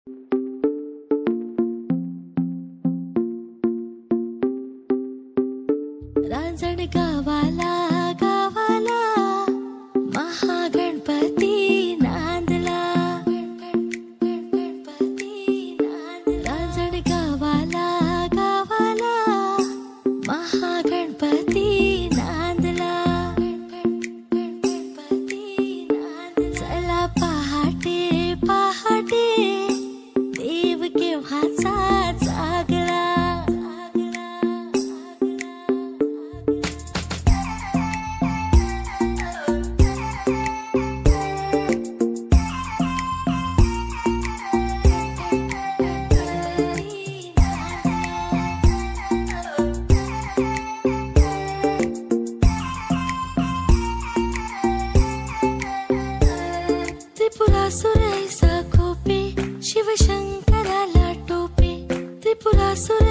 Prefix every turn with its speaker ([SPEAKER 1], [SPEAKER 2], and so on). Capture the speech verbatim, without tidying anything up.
[SPEAKER 1] रांजण गावाला गावाला महागणपती नांदला. रांजण गावाला गावाला महागणपती नांदला. चला पहाटे पहाटे देव केव्हाचा जागला. त्रिपुरासुर ऐसा खोपे शिवशंकराला टोपे. त्रिपुरासुर